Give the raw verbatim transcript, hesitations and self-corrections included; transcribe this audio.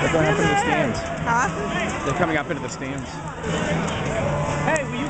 They're going up into the stands. Huh? They're coming up into the stands. Hey, will you